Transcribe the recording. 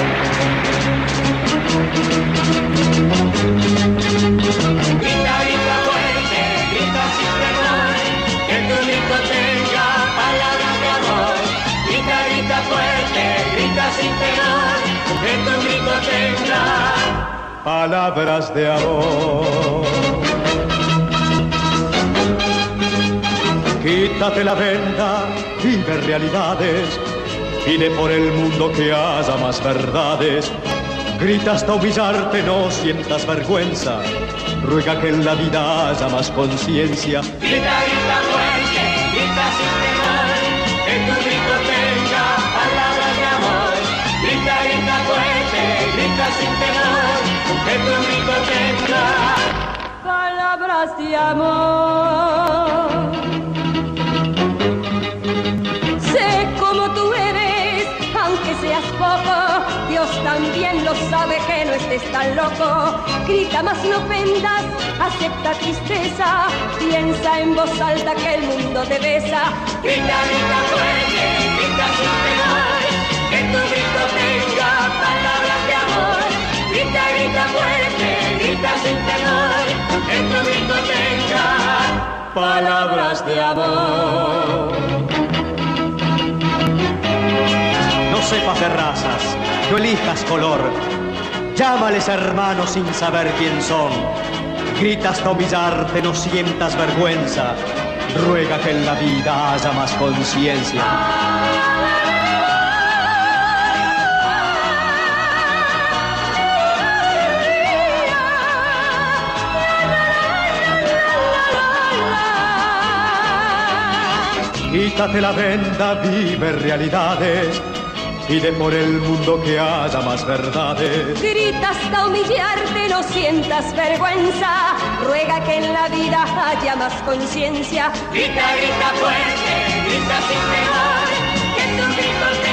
Grita, grita fuerte, grita sin temor, que tu grito tenga palabras de amor. Grita, grita fuerte, grita sin temor, que tu grito tenga palabras de amor. Quítate la venda, vive realidades, pide por el mundo que haya más verdades. Grita hasta humillarte, no sientas vergüenza, ruega que en la vida haya más conciencia. Grita, grita fuerte, grita sin temor, que tu grito tenga palabras de amor. Grita, grita fuerte, grita sin temor, que tu grito tenga palabras de amor. Sé como tú eres, aunque seas poco, Dios también lo sabe que no estés tan loco. Grita más no ofendas, acepta tristeza, piensa en voz alta que el mundo te besa. Grita, grita fuerte, grita sin temor, que tu grito tenga palabras de amor. Grita, grita fuerte, grita sin temor, que tu grito tenga palabras de amor. No sepas de razas, no elijas color, llámales hermanos sin saber quién son. Grita hasta humillarte, no sientas vergüenza, ruega que en la vida haya más conciencia. Quítate la venda, vive realidades, pide por el mundo que haya más verdades. Grita hasta humillarte, no sientas vergüenza, ruega que en la vida haya más conciencia. Grita, grita fuerte, grita sin temor, que tu grito te